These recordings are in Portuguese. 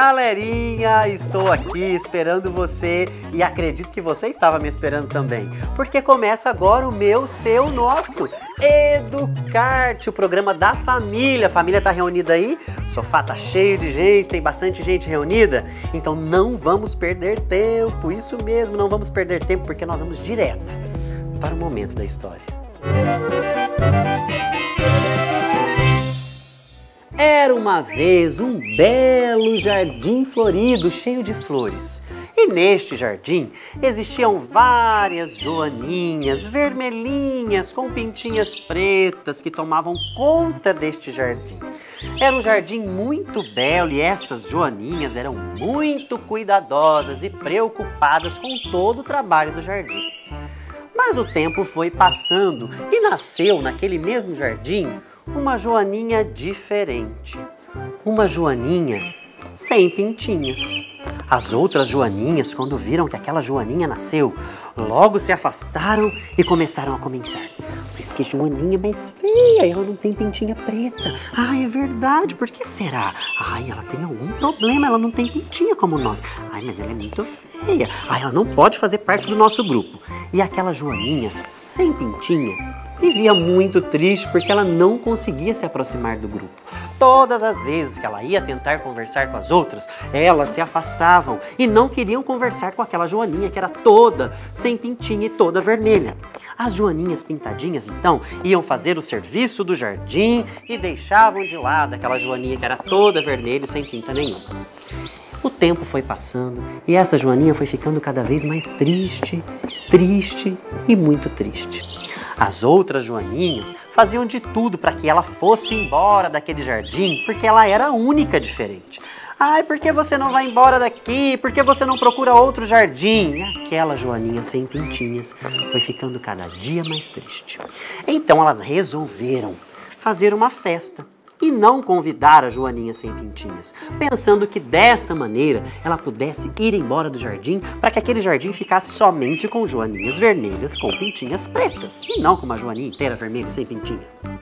Galerinha, estou aqui esperando você e acredito que você estava me esperando também, porque começa agora o meu, seu, nosso Educarte, o programa da família. A família tá reunida aí, o sofá tá cheio de gente, tem bastante gente reunida, então não vamos perder tempo, isso mesmo, não vamos perder tempo, porque nós vamos direto para o momento da história. Era uma vez um belo jardim florido, cheio de flores. E neste jardim existiam várias joaninhas vermelhinhas com pintinhas pretas que tomavam conta deste jardim. Era um jardim muito belo e essas joaninhas eram muito cuidadosas e preocupadas com todo o trabalho do jardim. Mas o tempo foi passando e nasceu naquele mesmo jardim uma joaninha diferente. Uma joaninha sem pintinhas. As outras joaninhas, quando viram que aquela joaninha nasceu, logo se afastaram e começaram a comentar. Mas que joaninha mais feia, ela não tem pintinha preta. Ai, é verdade, por que será? Ai, ela tem algum problema, ela não tem pintinha como nós. Ai, mas ela é muito feia. Ai, ela não pode fazer parte do nosso grupo. E aquela joaninha sem pintinha vivia muito triste porque ela não conseguia se aproximar do grupo. Todas as vezes que ela ia tentar conversar com as outras, elas se afastavam e não queriam conversar com aquela joaninha que era toda sem pintinha e toda vermelha. As joaninhas pintadinhas, então, iam fazer o serviço do jardim e deixavam de lado aquela joaninha que era toda vermelha e sem pinta nenhuma. O tempo foi passando e essa joaninha foi ficando cada vez mais triste, triste e muito triste. As outras joaninhas faziam de tudo para que ela fosse embora daquele jardim, porque ela era a única diferente. Ai, por que você não vai embora daqui? Por que você não procura outro jardim? E aquela joaninha sem pintinhas foi ficando cada dia mais triste. Então elas resolveram fazer uma festa e não convidar a joaninha sem pintinhas, pensando que desta maneira ela pudesse ir embora do jardim para que aquele jardim ficasse somente com joaninhas vermelhas com pintinhas pretas e não com uma joaninha inteira vermelha sem pintinha.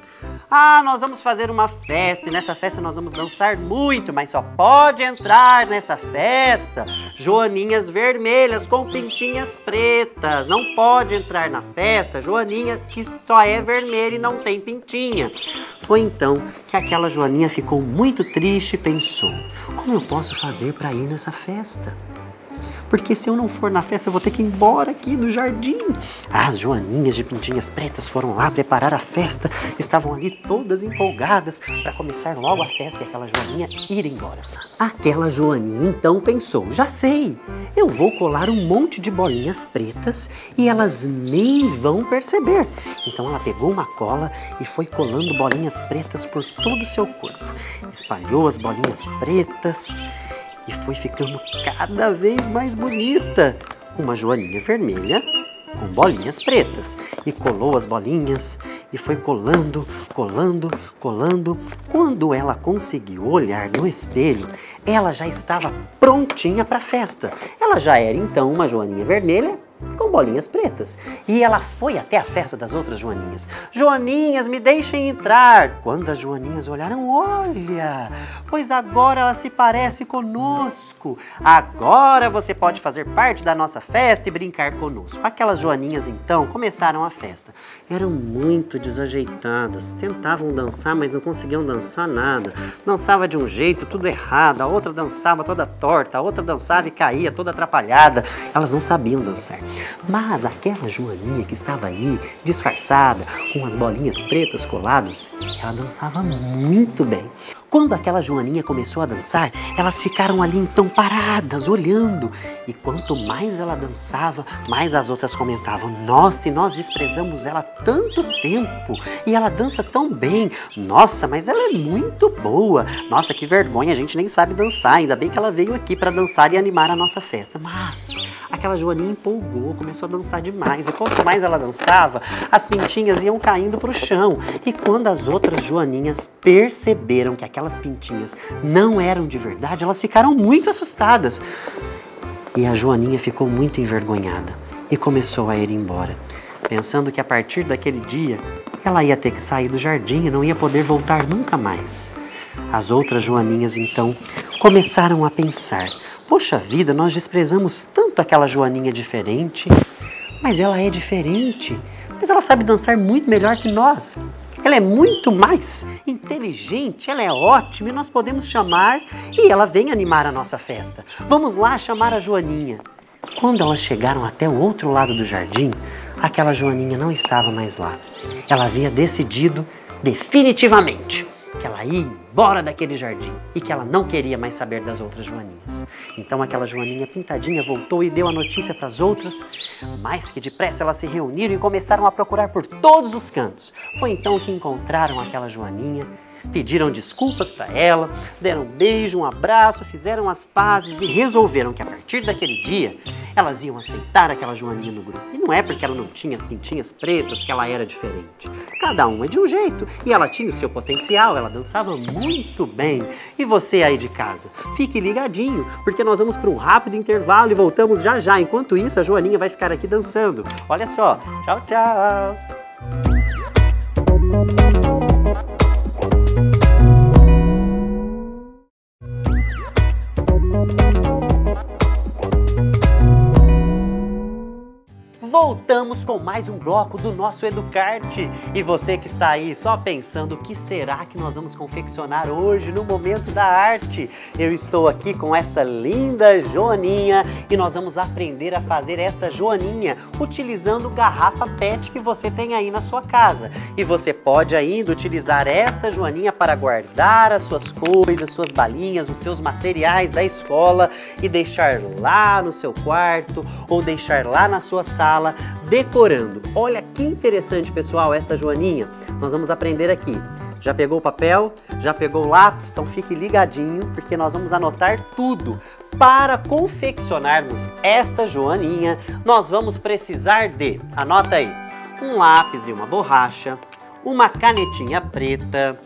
Ah, nós vamos fazer uma festa e nessa festa nós vamos dançar muito, mas só pode entrar nessa festa joaninhas vermelhas com pintinhas pretas. Não pode entrar na festa joaninha que só é vermelha e não tem pintinha. Foi então que aquela joaninha ficou muito triste e pensou: como eu posso fazer para ir nessa festa? Porque se eu não for na festa, eu vou ter que ir embora aqui do jardim. As joaninhas de pintinhas pretas foram lá preparar a festa. Estavam ali todas empolgadas para começar logo a festa e aquela joaninha ir embora. Aquela joaninha então pensou: já sei, eu vou colar um monte de bolinhas pretas e elas nem vão perceber. Então ela pegou uma cola e foi colando bolinhas pretas por todo o seu corpo. Espalhou as bolinhas pretas e foi ficando cada vez mais bonita. Uma joaninha vermelha com bolinhas pretas. E colou as bolinhas e foi colando, colando, colando. Quando ela conseguiu olhar no espelho, ela já estava prontinha para a festa. Ela já era então uma joaninha vermelha com bolinhas pretas. E ela foi até a festa das outras joaninhas. Joaninhas, me deixem entrar. Quando as joaninhas olharam, olha, pois agora ela se parece conosco. Agora você pode fazer parte da nossa festa e brincar conosco. Aquelas joaninhas então começaram a festa. Eram muito desajeitadas, tentavam dançar, mas não conseguiam dançar nada. Dançava de um jeito, tudo errado. A outra dançava toda torta, a outra dançava e caía toda atrapalhada. Elas não sabiam dançar. Mas aquela joaninha que estava ali, disfarçada, com as bolinhas pretas coladas, ela dançava muito bem. Quando aquela joaninha começou a dançar, elas ficaram ali então paradas, olhando. E quanto mais ela dançava, mais as outras comentavam: nossa, e nós desprezamos ela tanto tempo. E ela dança tão bem. Nossa, mas ela é muito boa. Nossa, que vergonha, a gente nem sabe dançar. Ainda bem que ela veio aqui para dançar e animar a nossa festa. Mas aquela joaninha empolgou, começou a dançar demais. E quanto mais ela dançava, as pintinhas iam caindo para o chão. E quando as outras joaninhas perceberam que aquelas pintinhas não eram de verdade, elas ficaram muito assustadas. E a joaninha ficou muito envergonhada e começou a ir embora, pensando que a partir daquele dia ela ia ter que sair do jardim e não ia poder voltar nunca mais. As outras joaninhas então começaram a pensar: poxa vida, nós desprezamos tanto aquela Joaninha diferente, mas ela é diferente, mas ela sabe dançar muito melhor que nós. Ela é muito mais inteligente, ela é ótima e nós podemos chamar e ela vem animar a nossa festa. Vamos lá chamar a Joaninha. Quando elas chegaram até o outro lado do jardim, aquela Joaninha não estava mais lá. Ela havia decidido definitivamente que ela ia embora daquele jardim e que ela não queria mais saber das outras Joaninhas. Então aquela Joaninha pintadinha voltou e deu a notícia para as outras. Mais que depressa elas se reuniram e começaram a procurar por todos os cantos. Foi então que encontraram aquela Joaninha, pediram desculpas para ela, deram um beijo, um abraço, fizeram as pazes e resolveram que a partir daquele dia elas iam aceitar aquela Joaninha no grupo. E não é porque ela não tinha as pintinhas pretas que ela era diferente. Cada uma é de um jeito e ela tinha o seu potencial, ela dançava muito bem. E você aí de casa, fique ligadinho, porque nós vamos para um rápido intervalo e voltamos já já. Enquanto isso, a Joaninha vai ficar aqui dançando. Olha só, tchau, tchau! Voltamos com mais um bloco do nosso Educarte. E você que está aí só pensando o que será que nós vamos confeccionar hoje no Momento da Arte. Eu estou aqui com esta linda Joaninha e nós vamos aprender a fazer esta Joaninha utilizando garrafa PET que você tem aí na sua casa. E você pode ainda utilizar esta Joaninha para guardar as suas coisas, suas balinhas, os seus materiais da escola e deixar lá no seu quarto ou deixar lá na sua sala decorando. Olha que interessante, pessoal, esta Joaninha. Nós vamos aprender aqui. Já pegou o papel? Já pegou o lápis? Então fique ligadinho, porque nós vamos anotar tudo. Para confeccionarmos esta Joaninha, nós vamos precisar de, anota aí, um lápis e uma borracha, uma canetinha preta,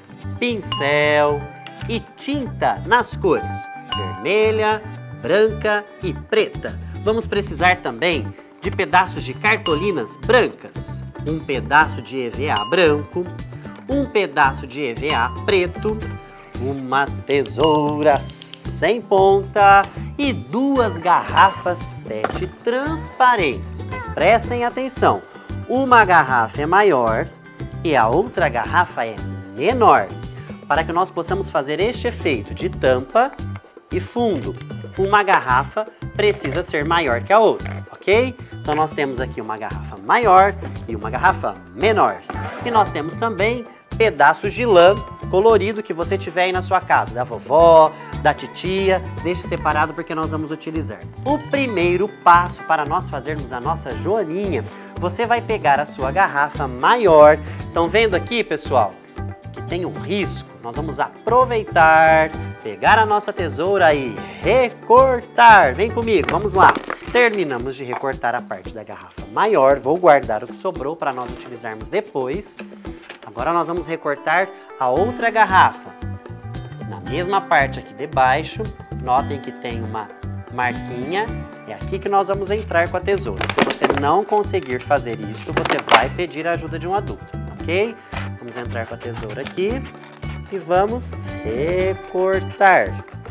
pincel e tinta nas cores vermelha, branca e preta. Vamos precisar também de pedaços de cartolinas brancas, um pedaço de EVA branco, um pedaço de EVA preto, uma tesoura sem ponta e 2 garrafas PET transparentes. Mas prestem atenção, uma garrafa é maior e a outra garrafa é menor, para que nós possamos fazer este efeito de tampa e fundo. Uma garrafa precisa ser maior que a outra, ok? Então nós temos aqui uma garrafa maior e uma garrafa menor. E nós temos também pedaços de lã colorido que você tiver aí na sua casa, da vovó, da titia, deixe separado porque nós vamos utilizar. O primeiro passo para nós fazermos a nossa Joaninha, você vai pegar a sua garrafa maior. Estão vendo aqui, pessoal, que tem um risco? Nós vamos aproveitar, pegar a nossa tesoura e recortar. Vem comigo, vamos lá. Terminamos de recortar a parte da garrafa maior. Vou guardar o que sobrou para nós utilizarmos depois. Agora nós vamos recortar a outra garrafa. Na mesma parte aqui de baixo, notem que tem uma marquinha. É aqui que nós vamos entrar com a tesoura. Se você não conseguir fazer isso, você vai pedir a ajuda de um adulto, ok? Vamos entrar com a tesoura aqui e vamos recortar.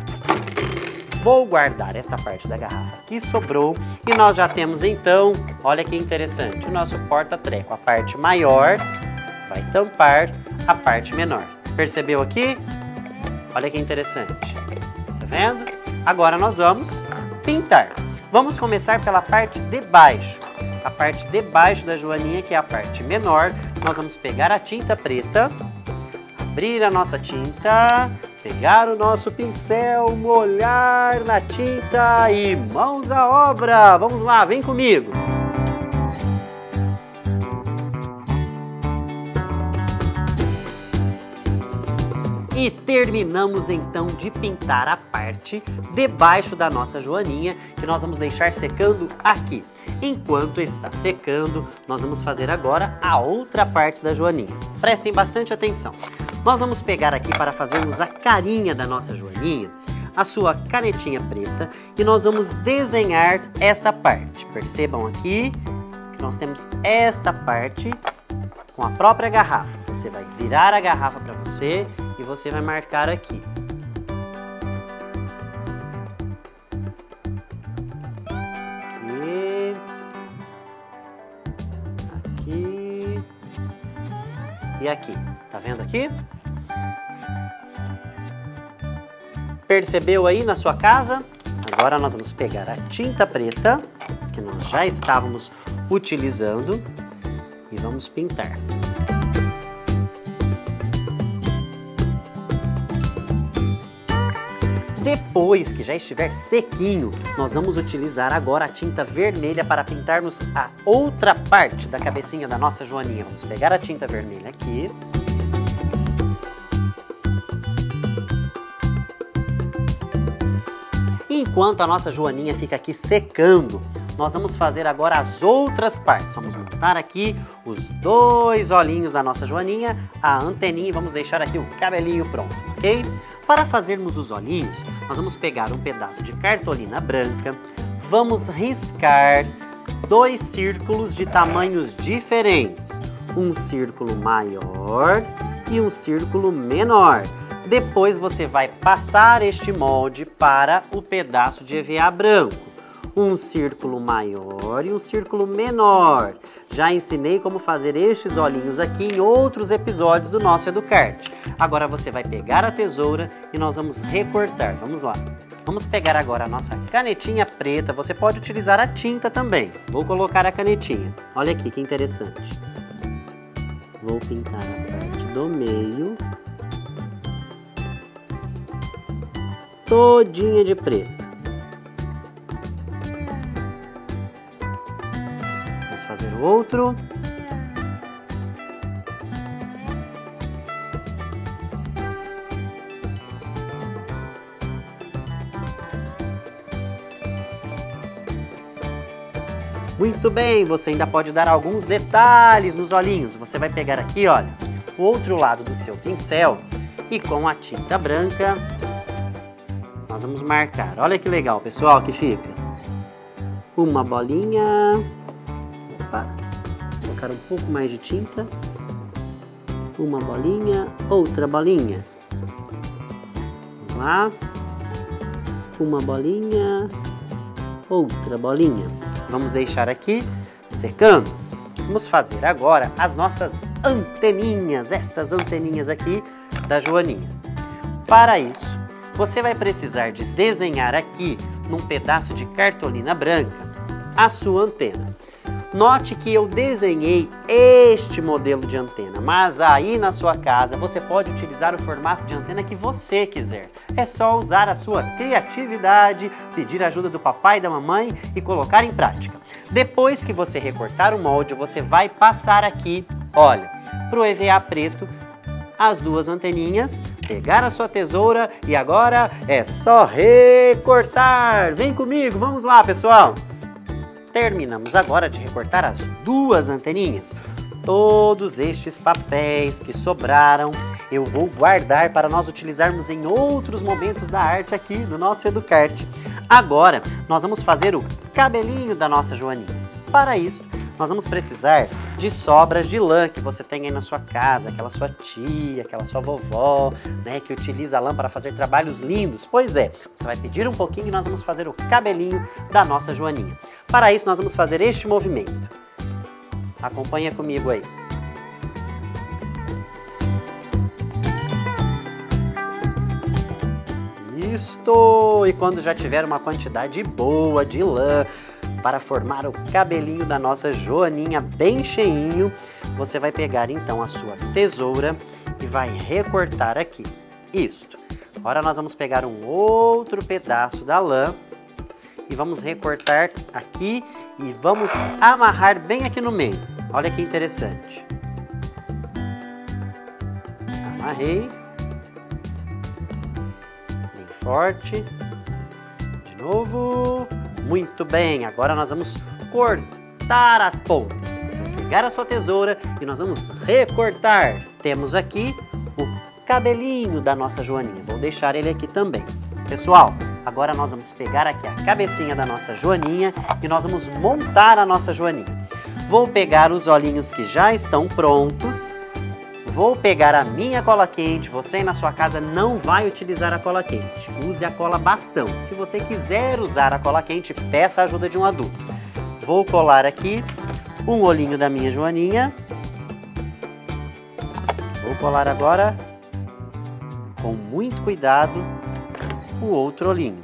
Vou guardar esta parte da garrafa que sobrou e nós já temos então, olha que interessante, o nosso porta-treco. A parte maior vai tampar a parte menor. Percebeu aqui? Olha que interessante. Tá vendo? Agora nós vamos pintar. Vamos começar pela parte de baixo. A parte de baixo da Joaninha, que é a parte menor, nós vamos pegar a tinta preta, abrir a nossa tinta, pegar o nosso pincel, molhar na tinta e mãos à obra. Vamos lá, vem comigo. E terminamos então de pintar a parte debaixo da nossa Joaninha, que nós vamos deixar secando aqui. Enquanto está secando, nós vamos fazer agora a outra parte da Joaninha. Prestem bastante atenção. Nós vamos pegar aqui para fazermos a carinha da nossa Joaninha, a sua canetinha preta, e nós vamos desenhar esta parte. Percebam aqui que nós temos esta parte com a própria garrafa. Você vai virar a garrafa para você e você vai marcar aqui. e aqui. Tá vendo aqui? Percebeu aí na sua casa? Agora nós vamos pegar a tinta preta, que nós já estávamos utilizando, e vamos pintar. Depois que já estiver sequinho, nós vamos utilizar agora a tinta vermelha para pintarmos a outra parte da cabecinha da nossa joaninha. Vamos pegar a tinta vermelha aqui. Enquanto a nossa joaninha fica aqui secando, nós vamos fazer agora as outras partes. Vamos montar aqui os 2 olhinhos da nossa joaninha, a anteninha e vamos deixar aqui o cabelinho pronto, ok? Para fazermos os olhinhos, nós vamos pegar um pedaço de cartolina branca, vamos riscar 2 círculos de tamanhos diferentes, um círculo maior e um círculo menor. Depois você vai passar este molde para o pedaço de EVA branco, um círculo maior e um círculo menor. Já ensinei como fazer estes olhinhos aqui em outros episódios do nosso Educarte. Agora você vai pegar a tesoura e nós vamos recortar. Vamos lá. Vamos pegar agora a nossa canetinha preta. Você pode utilizar a tinta também. Vou colocar a canetinha. Olha aqui que interessante. Vou pintar a parte do meio. Todinha de preto. Fazer o outro. Muito bem, você ainda pode dar alguns detalhes nos olhinhos. Você vai pegar aqui, olha, o outro lado do seu pincel e com a tinta branca nós vamos marcar. Olha que legal, pessoal, que fica. Uma bolinha. Colocar um pouco mais de tinta, uma bolinha, outra bolinha, vamos lá, uma bolinha, outra bolinha, vamos deixar aqui secando. Vamos fazer agora as nossas anteninhas, estas anteninhas aqui da joaninha. Para isso, você vai precisar de desenhar aqui, num pedaço de cartolina branca, a sua antena. Note que eu desenhei este modelo de antena, mas aí na sua casa você pode utilizar o formato de antena que você quiser. É só usar a sua criatividade, pedir a ajuda do papai e da mamãe e colocar em prática. Depois que você recortar o molde, você vai passar aqui, olha, para o EVA preto, as 2 anteninhas, pegar a sua tesoura e agora é só recortar. Vem comigo, vamos lá, pessoal! Terminamos agora de recortar as 2 anteninhas. Todos estes papéis que sobraram, eu vou guardar para nós utilizarmos em outros momentos da arte aqui do nosso Educarte. Agora, nós vamos fazer o cabelinho da nossa joaninha. Para isso, nós vamos precisar de sobras de lã que você tem aí na sua casa, aquela sua tia, aquela sua vovó, né, que utiliza a lã para fazer trabalhos lindos. Pois é, você vai pedir um pouquinho e nós vamos fazer o cabelinho da nossa joaninha. Para isso, nós vamos fazer este movimento. Acompanha comigo aí. Isto! E quando já tiver uma quantidade boa de lã para formar o cabelinho da nossa joaninha bem cheinho, você vai pegar então a sua tesoura e vai recortar aqui. Isto. Agora nós vamos pegar um outro pedaço da lã e vamos recortar aqui e vamos amarrar bem aqui no meio. Olha que interessante. Amarrei. Bem forte. De novo. Muito bem. Agora nós vamos cortar as pontas. Você vai pegar a sua tesoura e nós vamos recortar. Temos aqui o cabelinho da nossa joaninha. Vou deixar ele aqui também. Pessoal, agora nós vamos pegar aqui a cabecinha da nossa joaninha e nós vamos montar a nossa joaninha. Vou pegar os olhinhos que já estão prontos. Vou pegar a minha cola quente. Você aí na sua casa não vai utilizar a cola quente. Use a cola bastão. Se você quiser usar a cola quente, peça a ajuda de um adulto. Vou colar aqui um olhinho da minha joaninha. Vou colar agora, com muito cuidado, o outro olhinho.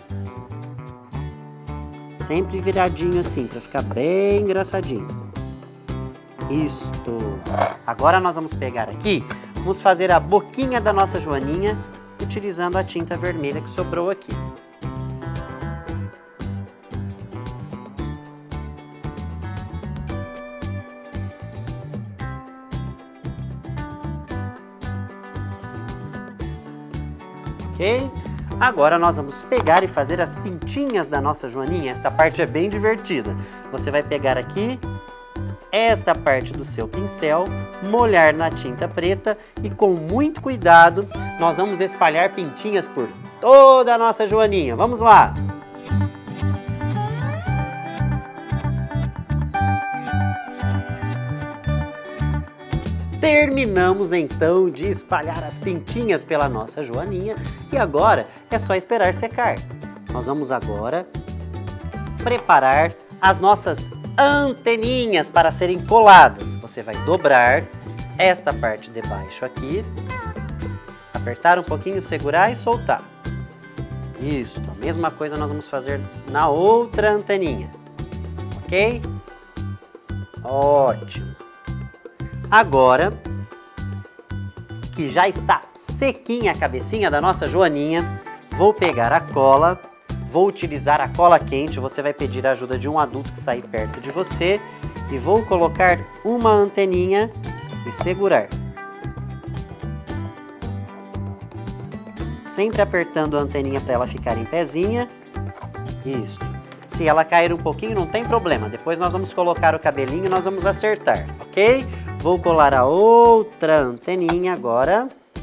Sempre viradinho assim, para ficar bem engraçadinho. Isto. Agora nós vamos pegar aqui, vamos fazer a boquinha da nossa joaninha, utilizando a tinta vermelha que sobrou aqui. Ok? Agora nós vamos pegar e fazer as pintinhas da nossa joaninha. Esta parte é bem divertida. Você vai pegar aqui esta parte do seu pincel, molhar na tinta preta e com muito cuidado nós vamos espalhar pintinhas por toda a nossa joaninha. Vamos lá! Terminamos então de espalhar as pintinhas pela nossa joaninha e agora é só esperar secar. Nós vamos agora preparar as nossas anteninhas para serem coladas. Você vai dobrar esta parte de baixo aqui, apertar um pouquinho, segurar e soltar. Isso, a mesma coisa nós vamos fazer na outra anteninha, ok? Ótimo! Agora que já está sequinha a cabecinha da nossa joaninha, vou pegar a cola, vou utilizar a cola quente, você vai pedir a ajuda de um adulto que está aí perto de você e vou colocar uma anteninha e segurar. Sempre apertando a anteninha para ela ficar em pezinha. Isso. Se ela cair um pouquinho, não tem problema. Depois nós vamos colocar o cabelinho e nós vamos acertar, ok? Vou colar a outra anteninha agora.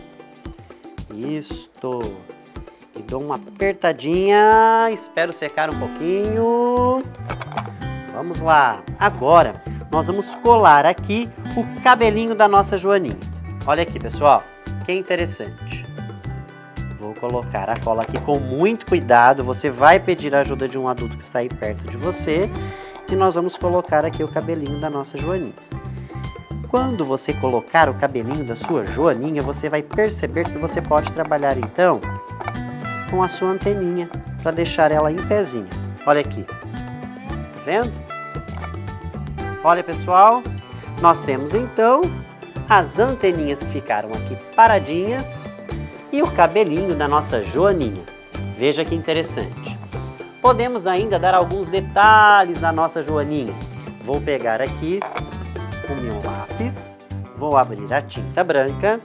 Isto. E dou uma apertadinha. Espero secar um pouquinho. Vamos lá. Agora, nós vamos colar aqui o cabelinho da nossa joaninha. Olha aqui, pessoal. Que interessante. Vou colocar a cola aqui com muito cuidado. Você vai pedir a ajuda de um adulto que está aí perto de você. E nós vamos colocar aqui o cabelinho da nossa joaninha. Quando você colocar o cabelinho da sua joaninha, você vai perceber que você pode trabalhar então com a sua anteninha para deixar ela em pezinho. Olha aqui. Tá vendo? Olha, pessoal. Nós temos então as anteninhas que ficaram aqui paradinhas e o cabelinho da nossa joaninha. Veja que interessante. Podemos ainda dar alguns detalhes na nossa joaninha. Vou pegar aqui o meu lápis, vou abrir a tinta branca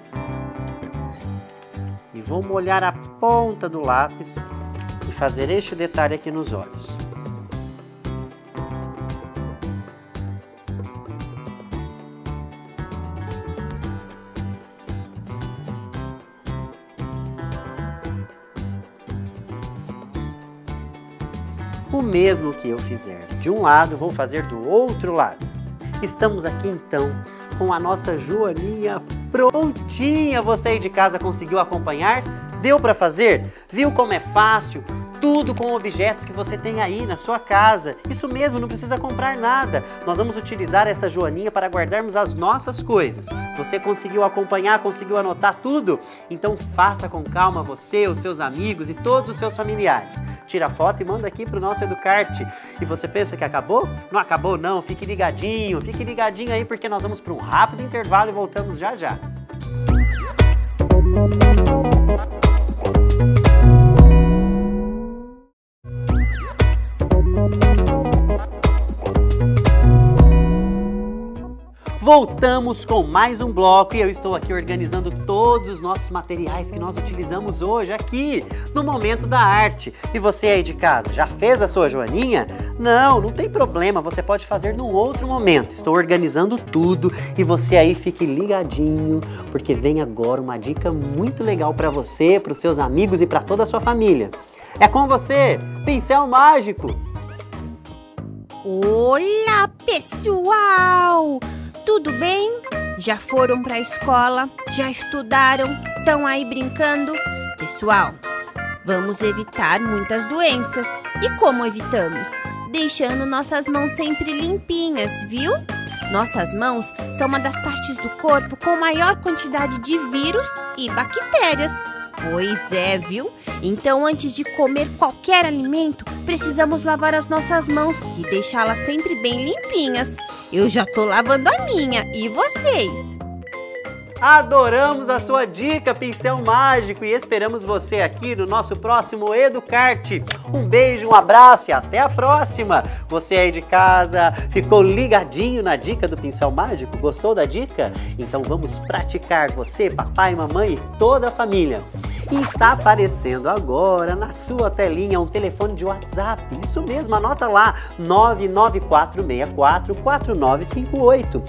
e vou molhar a ponta do lápis e fazer este detalhe aqui nos olhos. O mesmo que eu fizer de um lado, vou fazer do outro lado. Estamos aqui então com a nossa joaninha prontinha. Você aí de casa conseguiu acompanhar? Deu para fazer? Viu como é fácil? Tudo com objetos que você tem aí na sua casa. Isso mesmo, não precisa comprar nada. Nós vamos utilizar essa joaninha para guardarmos as nossas coisas. Você conseguiu acompanhar, conseguiu anotar tudo? Então faça com calma você, os seus amigos e todos os seus familiares. Tira a foto e manda aqui para o nosso Educarte. E você pensa que acabou? Não acabou não, fique ligadinho aí porque nós vamos para um rápido intervalo e voltamos já já. Voltamos com mais um bloco e eu estou aqui organizando todos os nossos materiais que nós utilizamos hoje aqui no Momento da Arte. E você aí de casa, já fez a sua joaninha? Não tem problema, você pode fazer num outro momento. Estou organizando tudo e você aí fique ligadinho, porque vem agora uma dica muito legal para você, para os seus amigos e para toda a sua família. É com você, Pincel Mágico! Olá, pessoal! Tudo bem? Já foram para a escola? Já estudaram? Estão aí brincando? Pessoal, vamos evitar muitas doenças. E como evitamos? Deixando nossas mãos sempre limpinhas, viu? Nossas mãos são uma das partes do corpo com maior quantidade de vírus e bactérias. Pois é, viu? Então, antes de comer qualquer alimento, precisamos lavar as nossas mãos e deixá-las sempre bem limpinhas. Eu já tô lavando a minha, e vocês? Adoramos a sua dica, Pincel Mágico, e esperamos você aqui no nosso próximo Educarte. Um beijo, um abraço e até a próxima! Você aí de casa ficou ligadinho na dica do Pincel Mágico? Gostou da dica? Então vamos praticar, você, papai, mamãe e toda a família. E está aparecendo agora na sua telinha um telefone de WhatsApp. Isso mesmo, anota lá, 994644958.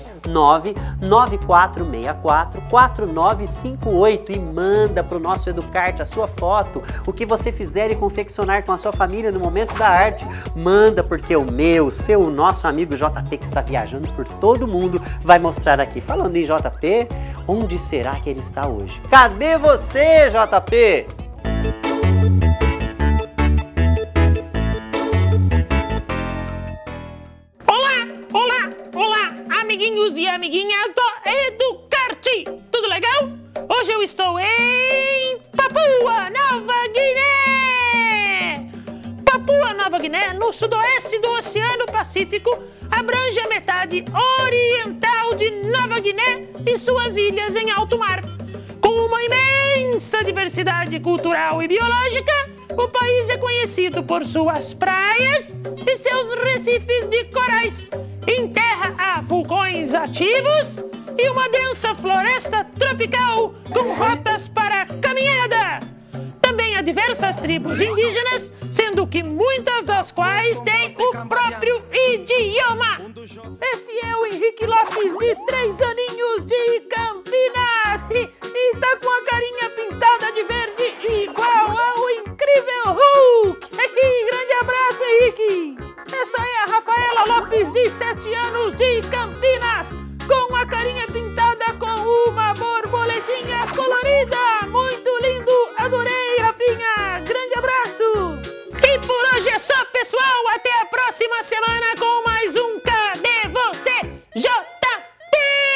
994644958 e manda para o nosso Educarte a sua foto, o que você fizer e confeccionar com a sua família no momento da arte, manda, porque o meu, o seu, o nosso amigo JP, que está viajando por todo mundo, vai mostrar aqui. Falando em JP, onde será que ele está hoje? Cadê você, JP? Olá, amiguinhos e amiguinhas do Educarte! Tudo legal? Hoje eu estou em Papua Nova Guiné! Papua Nova Guiné, no sudoeste do Oceano Pacífico, abrange a metade oriental de Nova Guiné e suas ilhas em alto mar. Com uma imensa diversidade cultural e biológica, o país é conhecido por suas praias e seus recifes de corais. Em terra há vulcões ativos e uma densa floresta tropical com rotas para caminhada. Também há diversas tribos indígenas, sendo que muitas das quais têm o próprio idioma. Esse é o Henrique Lopes, de 3 aninhos, de Campinas, e tá com a carinha pintada de verde igual ao incrível Hulk. Grande abraço, Henrique. Essa é a Rafaela Lopes, de 7 anos, de Campinas, com a carinha pintada com uma borboletinha colorida. Muito lindo, adorei, Rafinha. Grande abraço. E por hoje é só, pessoal. Até a próxima semana com mais um Cadê Você, JP?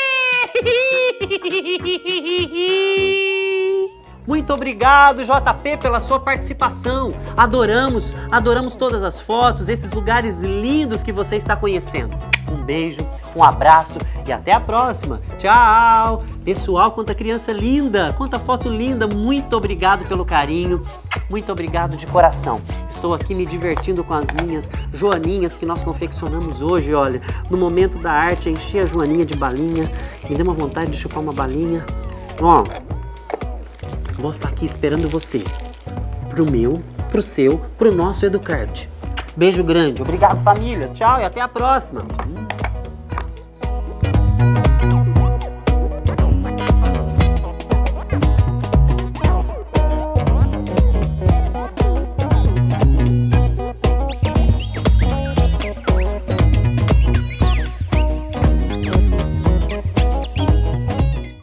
Muito obrigado, JP, pela sua participação. Adoramos todas as fotos, esses lugares lindos que você está conhecendo. Um beijo, um abraço e até a próxima. Tchau! Pessoal, quanta criança linda, quanta foto linda. Muito obrigado pelo carinho, muito obrigado de coração. Estou aqui me divertindo com as minhas joaninhas que nós confeccionamos hoje, olha. No momento da arte, enchi a joaninha de balinha. Me deu uma vontade de chupar uma balinha. Ó, vou estar aqui esperando você. Pro meu, pro seu, pro nosso Educarte. Beijo grande. Obrigado, família. Tchau e até a próxima.